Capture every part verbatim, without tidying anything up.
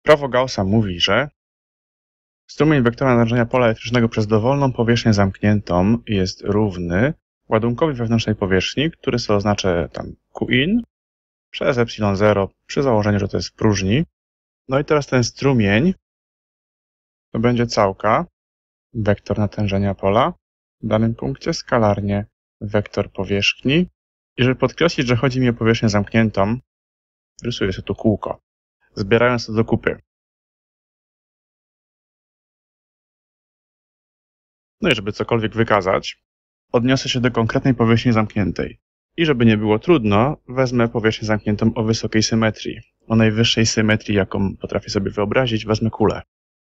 Prawo Gaussa mówi, że strumień wektora natężenia pola elektrycznego przez dowolną powierzchnię zamkniętą jest równy ładunkowi wewnętrznej powierzchni, który sobie oznaczę tam Qin przez epsilon zero przy założeniu, że to jest w próżni. No i teraz ten strumień to będzie całka, wektor natężenia pola, w danym punkcie skalarnie wektor powierzchni. I żeby podkreślić, że chodzi mi o powierzchnię zamkniętą, rysuję sobie tu kółko, zbierając to do kupy. No i żeby cokolwiek wykazać, odniosę się do konkretnej powierzchni zamkniętej. I żeby nie było trudno, wezmę powierzchnię zamkniętą o wysokiej symetrii. O najwyższej symetrii, jaką potrafię sobie wyobrazić, wezmę kulę.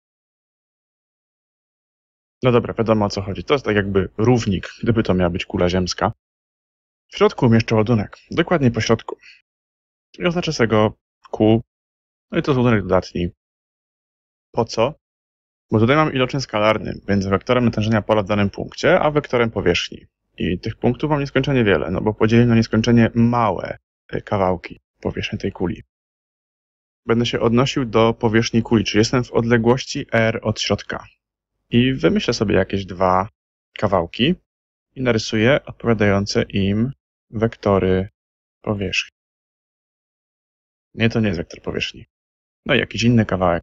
No dobra, wiadomo o co chodzi. To jest tak jakby równik, gdyby to miała być kula ziemska. W środku umieszczę ładunek, dokładnie po środku. I oznaczę sobie go Q. No i to jest ładunek dodatni. Po co? Bo tutaj mam iloczyn skalarny między wektorem natężenia pola w danym punkcie, a wektorem powierzchni. I tych punktów mam nieskończenie wiele, no bo podzielę na nieskończenie małe kawałki powierzchni tej kuli. Będę się odnosił do powierzchni kuli, czyli jestem w odległości R od środka. I wymyślę sobie jakieś dwa kawałki i narysuję odpowiadające im wektory powierzchni. Nie, to nie jest wektor powierzchni. No i jakiś inny kawałek.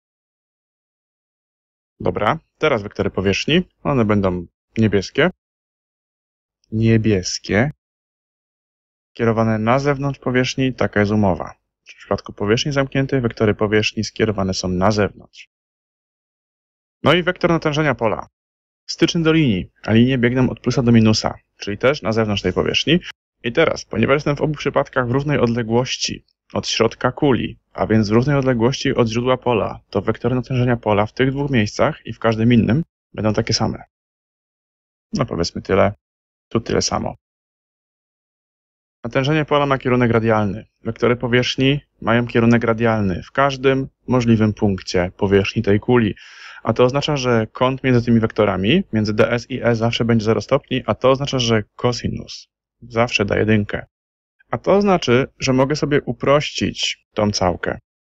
Dobra, teraz wektory powierzchni. One będą niebieskie. Niebieskie. Kierowane na zewnątrz powierzchni, taka jest umowa. W przypadku powierzchni zamkniętej wektory powierzchni skierowane są na zewnątrz. No i wektor natężenia pola. Styczny do linii, a linie biegną od plusa do minusa, czyli też na zewnątrz tej powierzchni. I teraz, ponieważ jestem w obu przypadkach w równej odległości od środka kuli, a więc w równej odległości od źródła pola, to wektory natężenia pola w tych dwóch miejscach i w każdym innym będą takie same. No powiedzmy tyle, tu tyle samo. Natężenie pola ma kierunek radialny. Wektory powierzchni mają kierunek radialny w każdym możliwym punkcie powierzchni tej kuli. A to oznacza, że kąt między tymi wektorami, między ds i e zawsze będzie zero stopni, a to oznacza, że kosinus zawsze da jedynkę. A to znaczy, że mogę sobie uprościć tą całkę.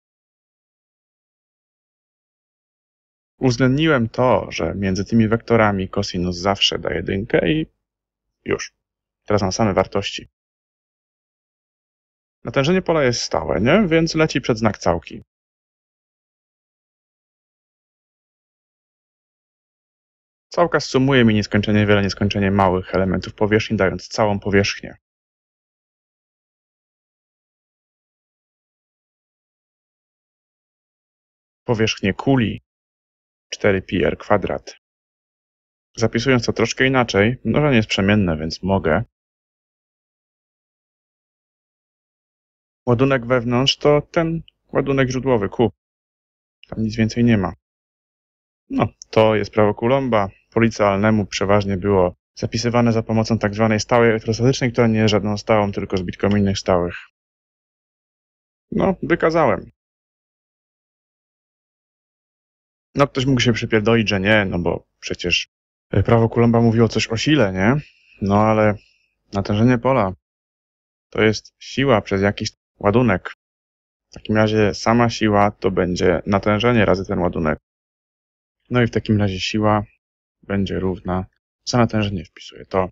Uwzględniłem to, że między tymi wektorami kosinus zawsze da jedynkę i już. Teraz mam same wartości. Natężenie pola jest stałe, nie? Więc leci przed znak całki. Całka sumuje mi nieskończenie wiele nieskończenie małych elementów powierzchni, dając całą powierzchnię. Powierzchnię kuli cztery pi r kwadrat. Zapisując to troszkę inaczej, mnożenie jest przemienne, więc mogę. Ładunek wewnątrz to ten ładunek źródłowy, Q. Tam nic więcej nie ma. No, to jest prawo Coulomba. Po licealnemu przeważnie było zapisywane za pomocą tak zwanej stałej elektrostatycznej, która nie jest żadną stałą, tylko zbitką innych stałych. No, wykazałem. No, ktoś mógł się przypierdolić, że nie, no bo przecież prawo Coulomba mówiło coś o sile, nie? No, ale natężenie pola to jest siła przez jakiś ładunek. W takim razie sama siła to będzie natężenie razy ten ładunek. No i w takim razie siła będzie równa, za natężenie wpisuję to,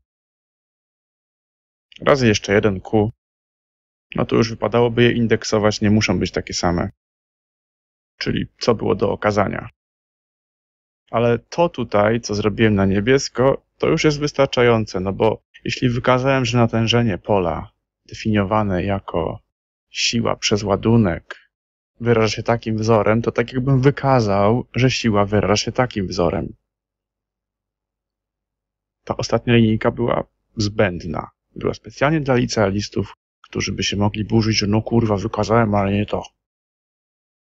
razy jeszcze jeden Q, no to już wypadałoby je indeksować, nie muszą być takie same. Czyli co było do okazania. Ale to tutaj, co zrobiłem na niebiesko, to już jest wystarczające, no bo jeśli wykazałem, że natężenie pola definiowane jako siła przez ładunek wyraża się takim wzorem, to tak jakbym wykazał, że siła wyraża się takim wzorem. Ta ostatnia linijka była zbędna. Była specjalnie dla licealistów, którzy by się mogli burzyć, że no kurwa, wykazałem, ale nie to.